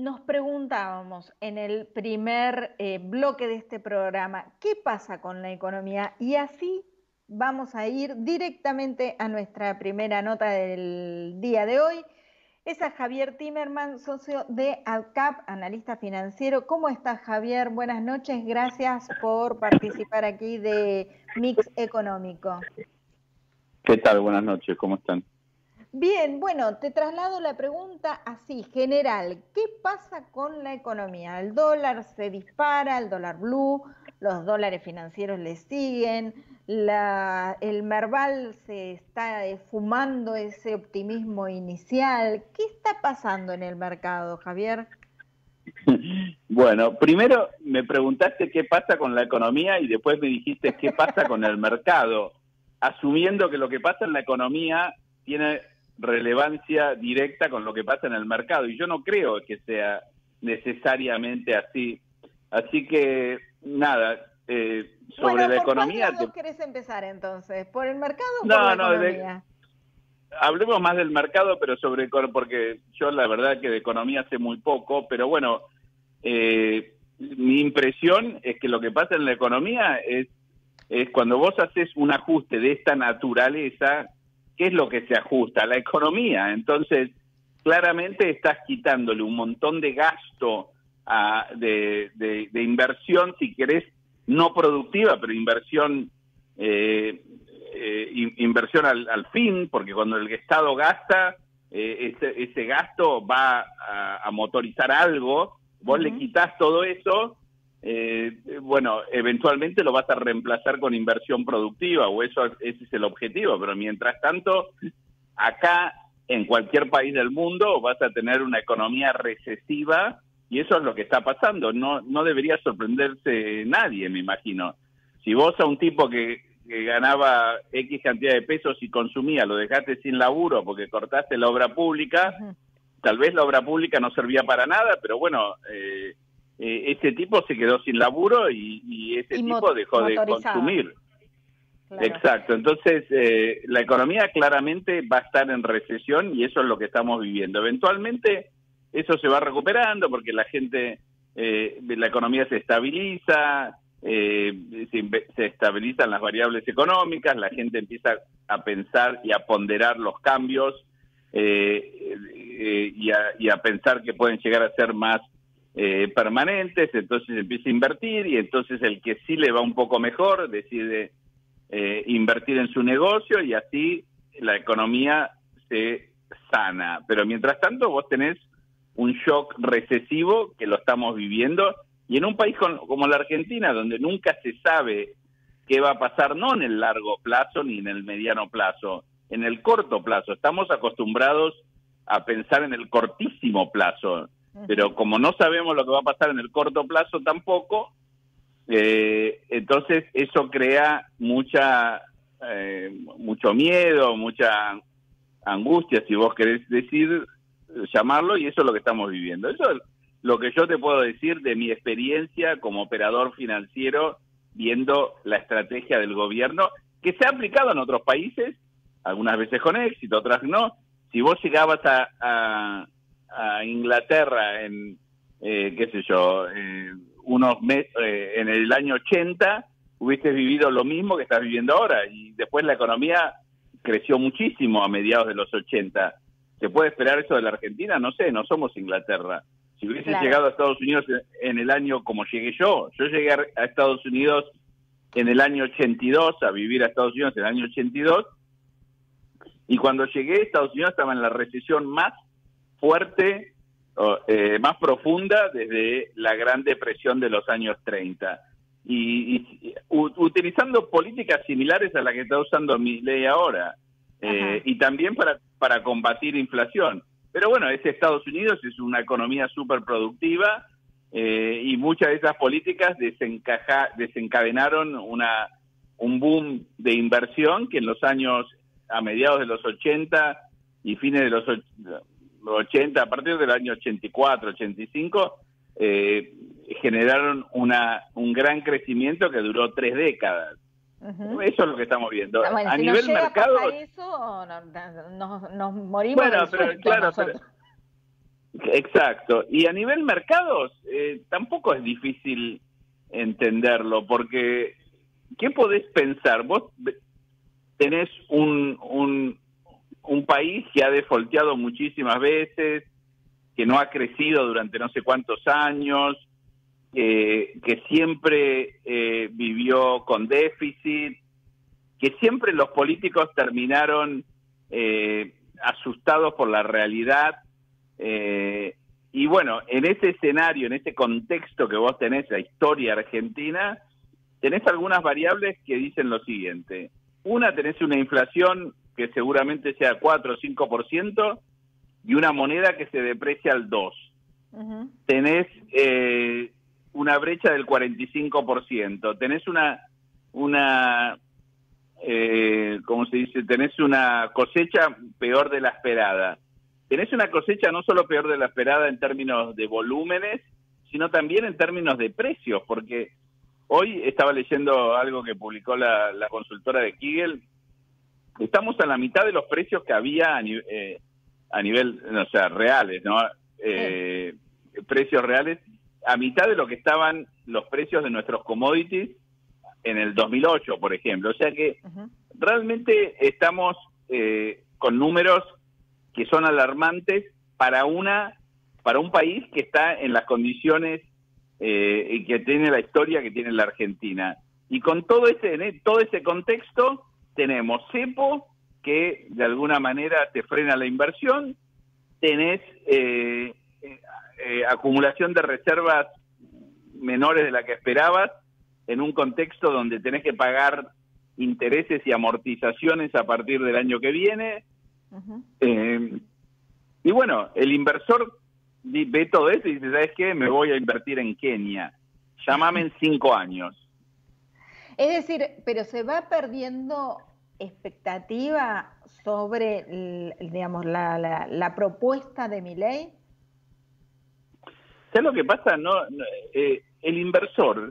nos preguntábamos en el primer bloque de este programa, ¿qué pasa con la economía? Y así vamos a ir directamente a nuestra primera nota del día de hoy. Es a Javier Timerman, socio de AdCap, analista financiero. ¿Cómo estás, Javier? Buenas noches, gracias por participar aquí de Mix Económico. ¿Qué tal? Buenas noches, ¿cómo están? Bien, bueno, te traslado la pregunta así, general. ¿Qué pasa con la economía? El dólar se dispara, el dólar blue, los dólares financieros le siguen, el Merval se está fumando ese optimismo inicial. ¿Qué está pasando en el mercado, Javier? Bueno, primero me preguntaste qué pasa con la economía y después me dijiste qué pasa con el mercado, asumiendo que lo que pasa en la economía tiene relevancia directa con lo que pasa en el mercado, y yo no creo que sea necesariamente así. Así que, nada, sobre Bueno, la ¿por cuál de economía... las dos querés empezar entonces? ¿Por el mercado o por la No, no, economía? hablemos más del mercado, pero porque yo la verdad que de economía sé muy poco, pero bueno, mi impresión es que lo que pasa en la economía es cuando vos haces un ajuste de esta naturaleza, ¿qué es lo que se ajusta? La economía. Entonces, claramente estás quitándole un montón de gasto de inversión, si querés, no productiva, pero inversión inversión al fin, porque cuando el Estado gasta, ese gasto va a motorizar algo, vos le quitas todo eso, bueno, eventualmente lo vas a reemplazar con inversión productiva, o ese es el objetivo, pero mientras tanto, acá, en cualquier país del mundo, vas a tener una economía recesiva, y eso es lo que está pasando. No debería sorprenderse nadie, me imagino. Si vos a un tipo que ganaba X cantidad de pesos y consumía, lo dejaste sin laburo porque cortaste la obra pública, tal vez la obra pública no servía para nada, pero bueno, ese tipo se quedó sin laburo y ese tipo dejó de consumir. Claro. Exacto, entonces la economía claramente va a estar en recesión y eso es lo que estamos viviendo. Eventualmente eso se va recuperando porque la gente, la economía se estabiliza, se estabilizan las variables económicas, la gente empieza a pensar y a ponderar los cambios y a pensar que pueden llegar a ser más permanentes, entonces empieza a invertir y entonces el que sí le va un poco mejor decide invertir en su negocio y así la economía se sana. Pero mientras tanto vos tenés un shock recesivo que lo estamos viviendo y en un país como la Argentina, donde nunca se sabe qué va a pasar, no en el largo plazo ni en el mediano plazo, en el corto plazo. Estamos acostumbrados a pensar en el cortísimo plazo, pero como no sabemos lo que va a pasar en el corto plazo tampoco, entonces eso crea mucho miedo, mucha angustia, si vos querés llamarlo, y eso es lo que estamos viviendo. Eso es lo que yo te puedo decir de mi experiencia como operador financiero, viendo la estrategia del gobierno, que se ha aplicado en otros países, algunas veces con éxito, otras no. Si vos llegabas a Inglaterra en, qué sé yo, unos meses, en el año 80, hubieses vivido lo mismo que estás viviendo ahora, y después la economía creció muchísimo a mediados de los 80. ¿Se puede esperar eso de la Argentina? No sé, no somos Inglaterra. Si hubiese llegado a Estados Unidos en el año como llegué yo llegué a Estados Unidos en el año 82, a vivir a Estados Unidos en el año 82, y cuando llegué, Estados Unidos estaba en la recesión más fuerte, más profunda desde la Gran Depresión de los años 30. Y utilizando políticas similares a las que está usando Milei ahora, y también para combatir inflación. Pero bueno, Estados Unidos es una economía súper productiva y muchas de esas políticas desencadenaron un boom de inversión que en los años, a mediados de los 80 y fines de los 80, a partir del año 84, 85, generaron un gran crecimiento que duró 3 décadas. Eso es lo que estamos viendo. Bueno, a si nivel nos llega mercado, a pasar eso, nos morimos de susto claro, nosotros. Exacto. Y a nivel mercados, tampoco es difícil entenderlo, porque ¿qué podés pensar? Vos tenés un país que ha defaulteado muchísimas veces, que no ha crecido durante no sé cuántos años, que siempre vivió con déficit, que siempre los políticos terminaron asustados por la realidad. Y bueno, en ese escenario, en ese contexto que vos tenés, la historia argentina, tenés algunas variables que dicen lo siguiente. Una, tenés una inflación que seguramente sea 4 o 5% y una moneda que se deprecia al 2%. Uh-huh. Tenés una brecha del 45%. Tenés ¿cómo se dice? Tenés una cosecha peor de la esperada. Tenés una cosecha no solo peor de la esperada en términos de volúmenes, sino también en términos de precios, porque hoy estaba leyendo algo que publicó la consultora de Kigel. Estamos a la mitad de los precios que había a nivel, o sea, reales, ¿no? Precios reales, a mitad de lo que estaban los precios de nuestros commodities en el 2008, por ejemplo. O sea que realmente estamos con números que son alarmantes para un país que está en las condiciones y que tiene la historia que tiene la Argentina. Y con todo ese contexto tenemos cepo, que de alguna manera te frena la inversión, tenés acumulación de reservas menores de la que esperabas, en un contexto donde tenés que pagar intereses y amortizaciones a partir del año que viene. Uh-huh. Y bueno, el inversor ve todo eso y dice, ¿sabes qué? Me voy a invertir en Kenia. Llámame en 5 años. Es decir, pero se va perdiendo expectativa sobre, digamos, la propuesta de Milei. ¿Sabes lo que pasa? El inversor,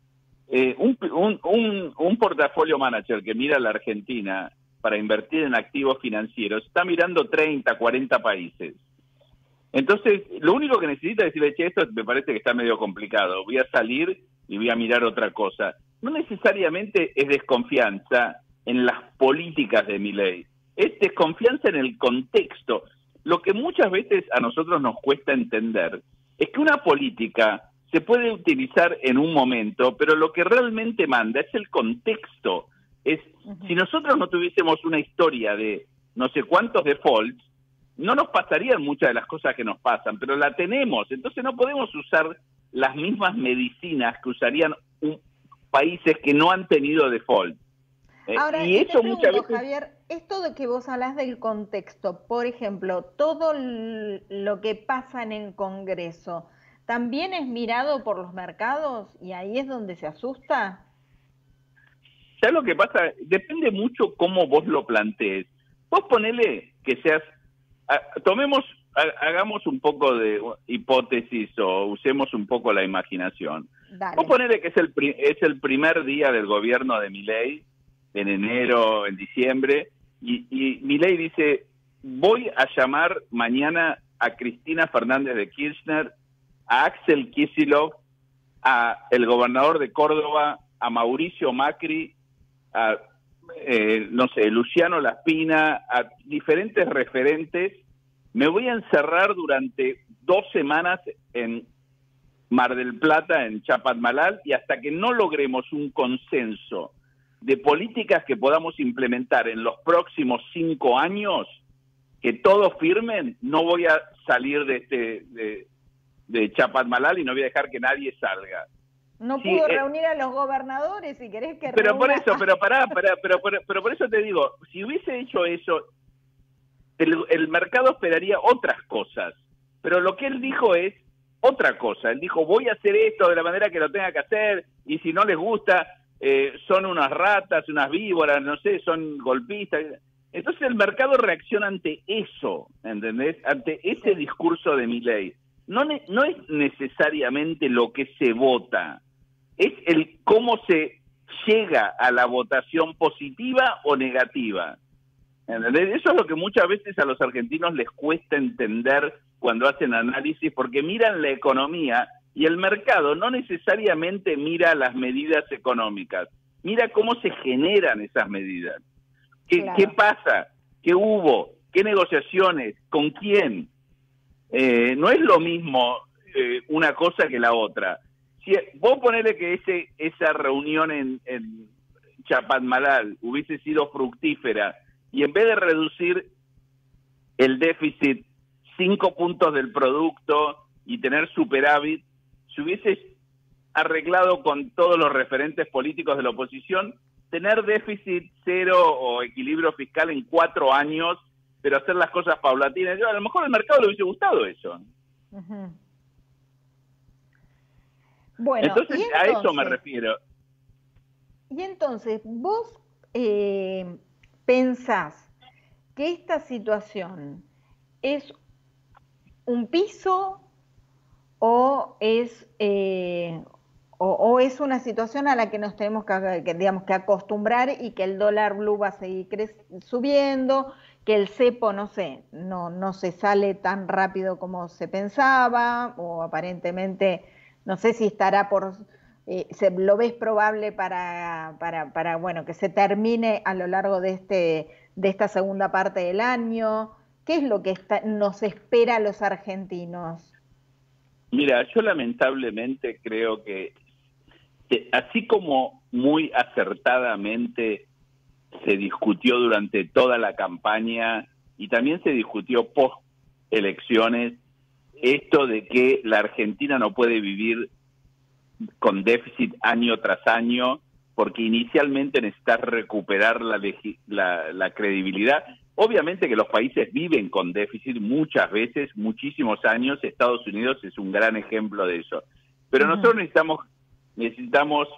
un portafolio manager que mira a la Argentina para invertir en activos financieros, está mirando 30, 40 países. Entonces, lo único que necesita es decirle, che, esto me parece que está medio complicado, voy a salir y voy a mirar otra cosa. No necesariamente es desconfianza en las políticas de Milei, es desconfianza en el contexto. Lo que muchas veces a nosotros nos cuesta entender es que una política se puede utilizar en un momento, pero lo que realmente manda es el contexto. Si nosotros no tuviésemos una historia de no sé cuántos defaults, no nos pasarían muchas de las cosas que nos pasan, pero la tenemos. Entonces no podemos usar las mismas medicinas que usarían países que no han tenido default. Ahora, y eso muchas veces... Javier, esto de que vos hablas del contexto, por ejemplo, todo lo que pasa en el Congreso, ¿también es mirado por los mercados y ahí es donde se asusta? ¿Sabes lo que pasa? Depende mucho cómo vos lo plantees. Vos ponele que seas... hagamos un poco de hipótesis o usemos un poco la imaginación. Dale. Vos ponele que es el primer día del gobierno de Milei, en enero, en diciembre, y Milei dice, voy a llamar mañana a Cristina Fernández de Kirchner, a Axel Kicillof, a el gobernador de Córdoba, a Mauricio Macri, a Luciano Laspina, a diferentes referentes. Me voy a encerrar durante 2 semanas en Mar del Plata, en Chapadmalal, y hasta que no logremos un consenso de políticas que podamos implementar en los próximos 5 años, que todos firmen, no voy a salir de Chapadmalal y no voy a dejar que nadie salga. No pudo reunir a los gobernadores, si querés que pero por eso, pero por eso te digo, si hubiese hecho eso, el mercado esperaría otras cosas, pero lo que él dijo es otra cosa. Él dijo, voy a hacer esto de la manera que lo tenga que hacer, y si no les gusta, son unas ratas, unas víboras, no sé, son golpistas. Entonces el mercado reacciona ante eso, ¿entendés? Ante ese discurso de Milei. No es necesariamente lo que se vota, es el cómo se llega a la votación positiva o negativa. ¿Entendés? Eso es lo que muchas veces a los argentinos les cuesta entender cuando hacen análisis, porque miran la economía y el mercado no necesariamente mira las medidas económicas, mira cómo se generan esas medidas. ¿Qué pasa? ¿Qué hubo? ¿Qué negociaciones? ¿Con quién? No es lo mismo una cosa que la otra. Si vos ponele que esa reunión en Chapadmalal hubiese sido fructífera y en vez de reducir el déficit 5 puntos del producto y tener superávit, se hubiese arreglado con todos los referentes políticos de la oposición tener déficit cero o equilibrio fiscal en 4 años, pero hacer las cosas paulatinas. A lo mejor al mercado le hubiese gustado eso. Uh-huh. Bueno, entonces a eso me refiero. Y entonces, ¿vos pensás que esta situación es un piso o es una situación a la que nos tenemos que acostumbrar y que el dólar blue va a seguir subiendo, que el cepo, no sé, no se sale tan rápido como se pensaba, o aparentemente, no sé si estará lo ves probable para bueno, que se termine a lo largo de esta segunda parte del año? ¿Qué es lo que nos espera a los argentinos? Mira, yo lamentablemente creo que así como muy acertadamente se discutió durante toda la campaña y también se discutió post elecciones, esto de que la Argentina no puede vivir con déficit año tras año, porque inicialmente necesitas recuperar la credibilidad. Obviamente que los países viven con déficit muchas veces, muchísimos años. Estados Unidos es un gran ejemplo de eso. Pero nosotros necesitamos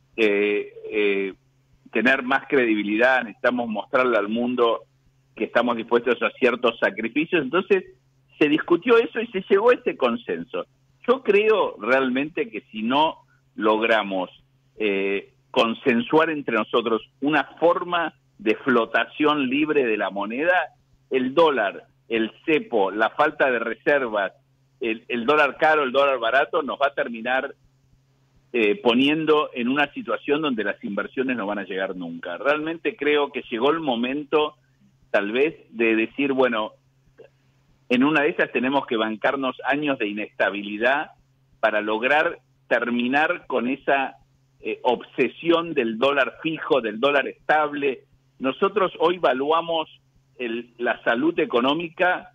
tener más credibilidad, necesitamos mostrarle al mundo que estamos dispuestos a ciertos sacrificios. Entonces se discutió eso y se llegó a ese consenso. Yo creo realmente que si no logramos consensuar entre nosotros una forma de flotación libre de la moneda, el dólar, el cepo, la falta de reservas, el dólar caro, el dólar barato, nos va a terminar poniendo en una situación donde las inversiones no van a llegar nunca. Realmente creo que llegó el momento, tal vez, de decir, bueno, en una de esas tenemos que bancarnos años de inestabilidad para lograr terminar con esa obsesión del dólar fijo, del dólar estable. Nosotros hoy evaluamos la salud económica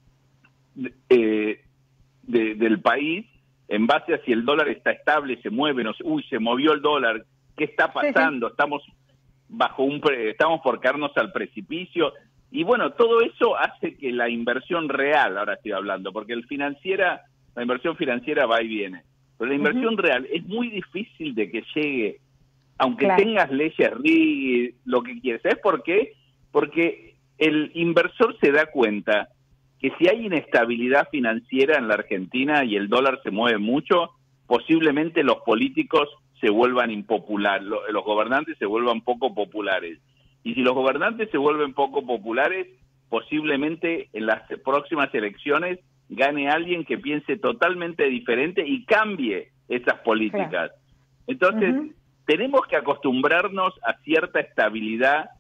del país en base a si el dólar está estable, se mueve, se movió el dólar, ¿qué está pasando? Sí. Estamos por caernos al precipicio. Y bueno, todo eso hace que la inversión real, ahora estoy hablando, porque la inversión financiera va y viene, pero la inversión real es muy difícil de que llegue, aunque tengas leyes RIG, lo que quieras. ¿Sabes por qué? Porque el inversor se da cuenta que si hay inestabilidad financiera en la Argentina y el dólar se mueve mucho, posiblemente los políticos se vuelvan impopulares, los gobernantes se vuelvan poco populares. Y si los gobernantes se vuelven poco populares, posiblemente en las próximas elecciones gane alguien que piense totalmente diferente y cambie esas políticas. Claro. Entonces, tenemos que acostumbrarnos a cierta estabilidad,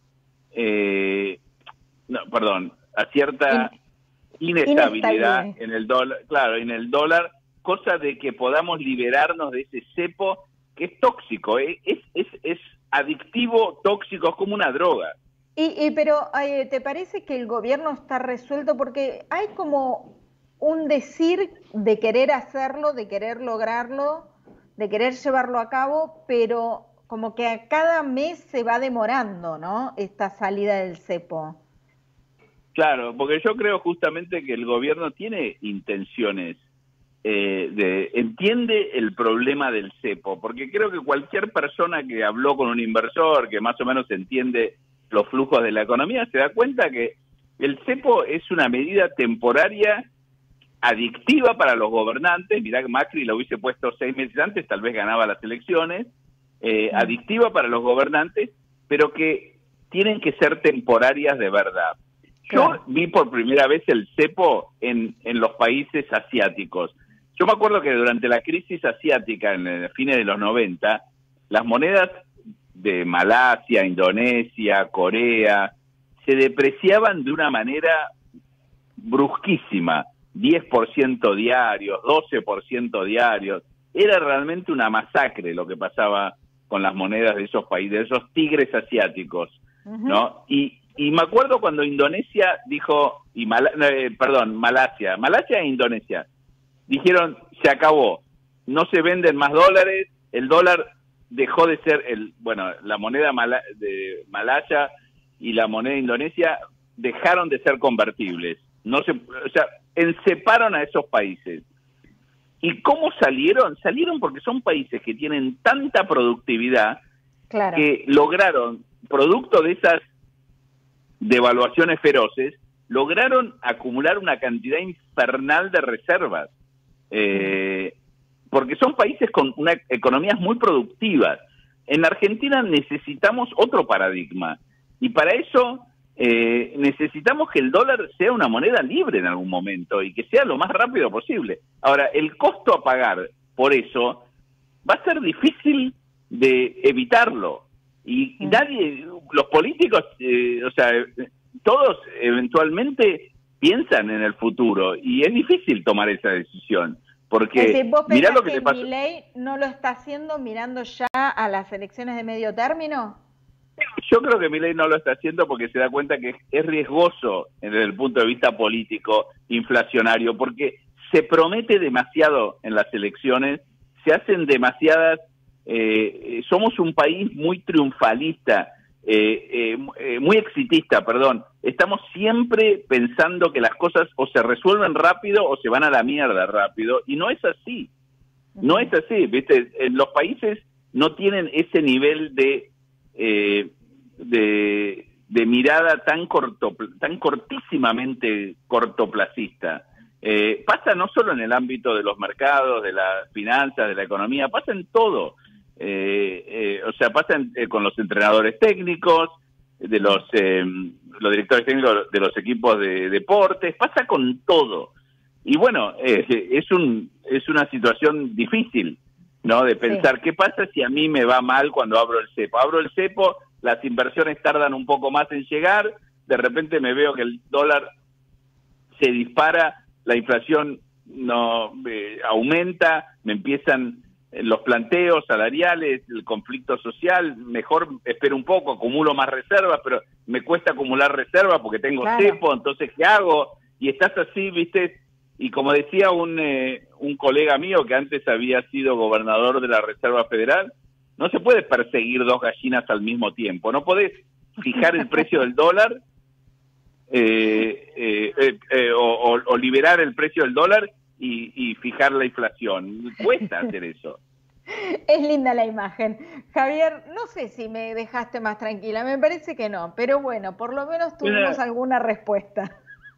a cierta inestabilidad en el dólar, cosa de que podamos liberarnos de ese cepo que es tóxico, es adictivo, tóxico, es como una droga. Pero ¿te parece que el gobierno está resuelto? Porque hay como un decir de querer hacerlo, de querer lograrlo, de querer llevarlo a cabo, pero como que a cada mes se va demorando, ¿no? Esta salida del cepo. Claro, porque yo creo justamente que el gobierno tiene intenciones, entiende el problema del cepo, porque creo que cualquier persona que habló con un inversor, que más o menos entiende los flujos de la economía, se da cuenta que el cepo es una medida temporaria adictiva para los gobernantes. Mirá que Macri lo hubiese puesto 6 meses antes, tal vez ganaba las elecciones, adictiva para los gobernantes, pero que tienen que ser temporarias de verdad. Yo Claro. vi por primera vez el cepo en los países asiáticos. Yo me acuerdo que durante la crisis asiática, en el fines de los 90, las monedas de Malasia, Indonesia, Corea, se depreciaban de una manera brusquísima, 10% diarios, 12% diarios. Era realmente una masacre lo que pasaba con las monedas de esos países, de esos tigres asiáticos, ¿no? Y me acuerdo cuando Indonesia dijo, Malasia e Indonesia, dijeron, se acabó, no se venden más dólares, el dólar dejó de ser, la moneda de Malaya y la moneda de Indonesia dejaron de ser convertibles. Separan a esos países. ¿Y cómo salieron? Salieron porque son países que tienen tanta productividad, Claro. que lograron, producto de esas devaluaciones feroces, lograron acumular una cantidad infernal de reservas. Porque son países con economías muy productivas. En Argentina necesitamos otro paradigma. Y para eso necesitamos que el dólar sea una moneda libre en algún momento y que sea lo más rápido posible. Ahora, el costo a pagar por eso va a ser difícil de evitarlo. Y nadie, los políticos, todos eventualmente piensan en el futuro y es difícil tomar esa decisión. Porque ¿Vos mirá pensás lo que que te pasa. Milei no lo está haciendo mirando ya a las elecciones de medio término? Yo creo que Milei no lo está haciendo porque se da cuenta que es riesgoso desde el punto de vista político, inflacionario, porque se promete demasiado en las elecciones, se hacen demasiadas, somos un país muy triunfalista, muy exitista, perdón. Estamos siempre pensando que las cosas o se resuelven rápido o se van a la mierda rápido, y no es así. No es así, ¿viste? En los países no tienen ese nivel de mirada tan cortísimamente cortoplacista. Pasa no solo en el ámbito de los mercados, de las finanzas, de la economía, pasa en todo. Pasa con los entrenadores técnicos, de los directores técnicos de los equipos de deportes, pasa con todo. Y bueno, es una situación difícil, ¿no? De pensar, ¿qué pasa si a mí me va mal cuando abro el cepo? Abro el cepo, las inversiones tardan un poco más en llegar, de repente me veo que el dólar se dispara, la inflación no aumenta, me empiezan los planteos salariales, el conflicto social, mejor espero un poco, acumulo más reservas, pero me cuesta acumular reservas porque tengo cepo, entonces ¿qué hago? Y estás así, ¿viste? Y como decía un colega mío que antes había sido gobernador de la Reserva Federal, no se puede perseguir dos gallinas al mismo tiempo, no podés fijar el precio del dólar o liberar el precio del dólar y fijar la inflación. Cuesta hacer eso. Es linda la imagen. Javier, no sé si me dejaste más tranquila, me parece que no, pero bueno, por lo menos tuvimos alguna respuesta.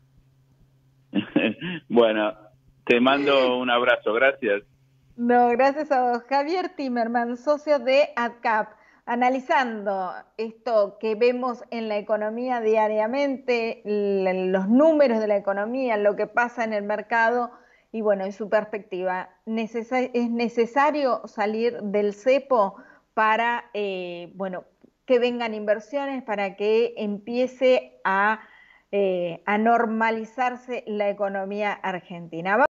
Bueno, te mando un abrazo, gracias. No, gracias a vos. Javier Timerman, socio de AdCap, analizando esto que vemos en la economía diariamente, los números de la economía, lo que pasa en el mercado y bueno, en su perspectiva. ¿Es necesario salir del cepo para, que vengan inversiones, para que empiece a normalizarse la economía argentina?